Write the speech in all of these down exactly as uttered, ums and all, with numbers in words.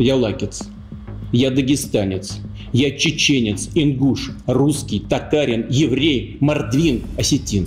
Я лакец, я дагестанец, я чеченец, ингуш, русский, татарин, єврей, мордвин, осетин.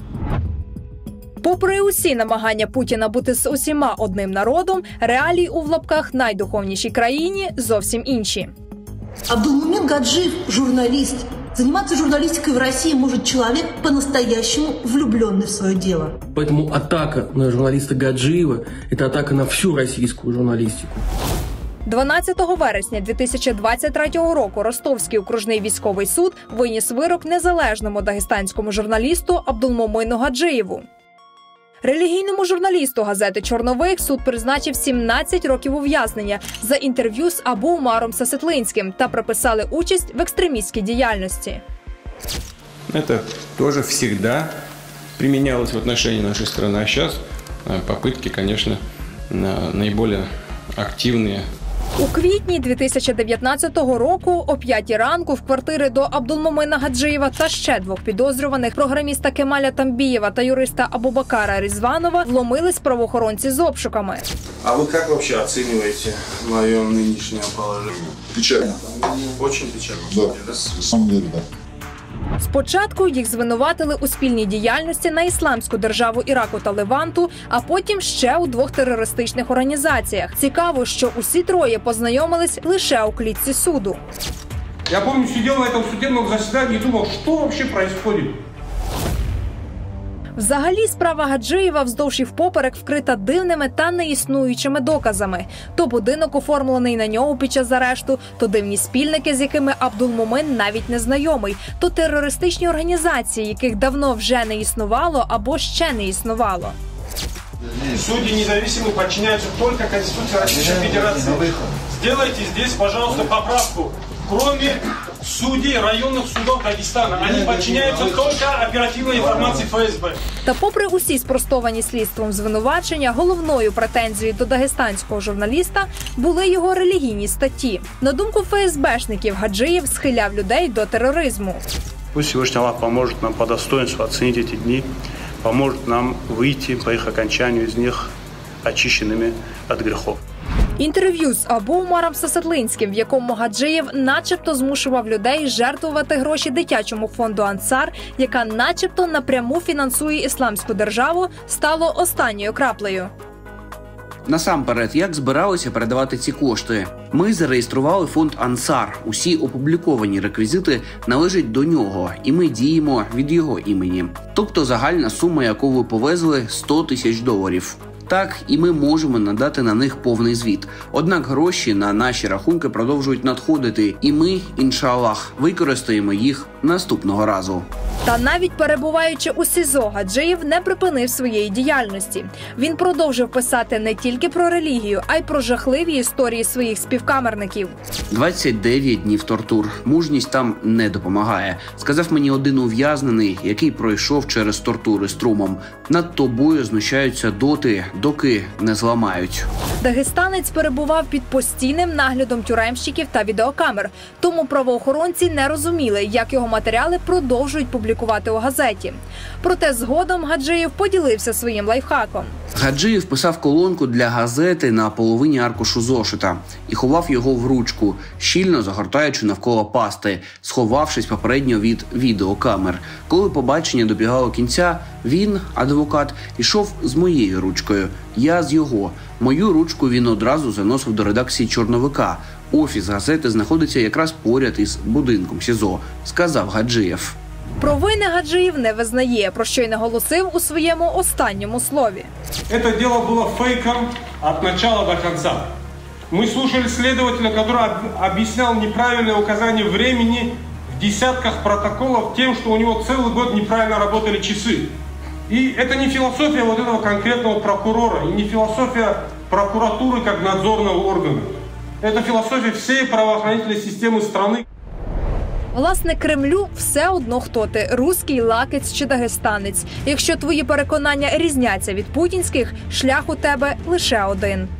Попри усі намагання Путіна бути з усіма одним народом, реалії у в лапках найдуховнішій країні зовсім інші. Абдулмумин Гаджиев – журналист. Заниматься журналистикой в России может человек, по-настоящему влюбленный в свое дело. Поэтому атака на журналиста Гаджиева – это атака на всю российскую журналистику. дванадцятого вересня дві тисячі двадцять третього року Ростовський окружний військовий суд виніс вирок незалежному дагестанському журналісту Абдулмумину Гаджиєву. Релігійному журналісту газети «Чорновик» суд призначив сімнадцять років ув'язнення за інтерв'ю з Абу Умаром Сасетлинським та приписали участь в екстремістській діяльності. Це теж завжди применялось в отношении нашей страны. А сейчас попытки, конечно, наиболее активные. У квітні дві тисячі дев'ятнадцятого року о п'ятій ранку в квартири до Абдулмумина Гаджиєва та ще двох підозрюваних – програміста Кемаля Тамбієва та юриста Абубакара Різванова – вломились правоохоронці з обшуками. А ви як взагалі оцінюєте моє нинішнє положення? Печально. Очень печально. Да, на самом деле, да. Спочатку їх звинуватили у спільній діяльності на Ісламську державу Іраку та Леванту, а потім ще у двох терористичних організаціях. Цікаво, що усі троє познайомились лише у клітці суду. Я пам'ятаю, сидів на цьому судебному засіданні і думав, що взагалі відбувається. Взагалі, справа Гаджиєва вздовж і впоперек вкрита дивними та неіснуючими доказами. То будинок, оформлений на нього під час арешту, то дивні спільники, з якими Абдулмумин навіть не знайомий, то терористичні організації, яких давно вже не існувало або ще не існувало. Судді незалежні підчиняються тільки Конституції Російської Федерації. Зробіть тут, пожалуйста, поправку. Кроме судей районных судов Дагестана, они подчиняются только оперативной информации эф ес бэ. Та попри усі спростовані слідством звинувачення, головною претензією до дагестанського журналіста були його релігійні статті. На думку еф ес бешників, Гаджиєв схиляв людей до тероризму. Пусть Всевышний Аллах поможет нам по достоинству оценить эти дни, поможет нам выйти по их окончанию из них очищенными от грехов. Інтерв'ю з Абу Умаром Сасетлинським, в якому Гаджиєв начебто змушував людей жертвувати гроші дитячому фонду «Ансар», яка начебто напряму фінансує Ісламську державу, стало останньою краплею. Насамперед, як збиралися передавати ці кошти? Ми зареєстрували фонд «Ансар». Усі опубліковані реквізити належать до нього, і ми діємо від його імені. Тобто загальна сума, яку ви повезли – сто тисяч доларів. Так, і ми можемо надати на них повний звіт. Однак гроші на наші рахунки продовжують надходити, і ми, іншаллах, використаємо їх наступного разу. Та навіть перебуваючи у СІЗО, Гаджиєв не припинив своєї діяльності. Він продовжив писати не тільки про релігію, а й про жахливі історії своїх співкамерників. двадцять дев'ять днів тортур. Мужність там не допомагає. Сказав мені один ув'язнений, який пройшов через тортури струмом. Над тобою знущаються доти, доки не зламають. Дагестанець перебував під постійним наглядом тюремщиків та відеокамер. Тому правоохоронці не розуміли, як його матеріали продовжують публікувати у газеті. Проте згодом Гаджиєв поділився своїм лайфхаком. Гаджиєв писав колонку для газети на половині аркушу зошита і ховав його в ручку, щільно загортаючи навколо пасти, сховавшись попередньо від відеокамер. Коли побачення добігало кінця, він, адвокат, йшов з моєю ручкою, я з його. Мою ручку він одразу заносив до редакції «Чорновика». Офіс газети знаходиться якраз поряд із будинком СІЗО, сказав Гаджиєв. Провини Гаджиєв не визнає, про що й наголосив у своєму останньому слові. Це діло було фейком від початку до кінця. Ми слухали слідователя, який об'ясняв неправильне указання времени в десятках протоколів тим, що у нього цілий год неправильно працювали часи. И это не философия вот этого конкретного прокурора, и не философия прокуратуры как надзорного органа. Это философия всей правоохранительной системы страны. Власне, Кремлю все одно, хто ти – руський, лакець чи дагестанець. Якщо твої переконання різняться від путінських, шлях у тебе лише один.